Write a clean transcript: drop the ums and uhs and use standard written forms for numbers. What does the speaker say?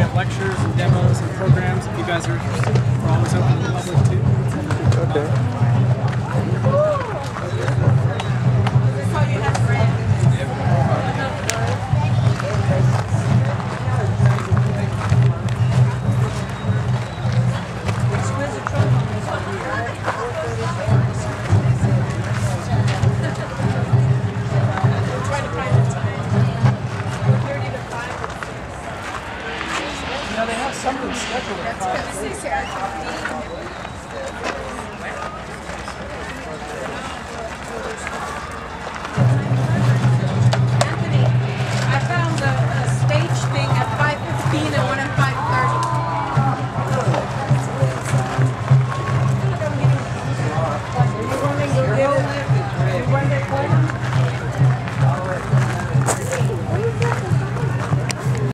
lectures and demos and programs if you guys are interested. We're always open to the public too. Okay. They have something scheduled at 5:30.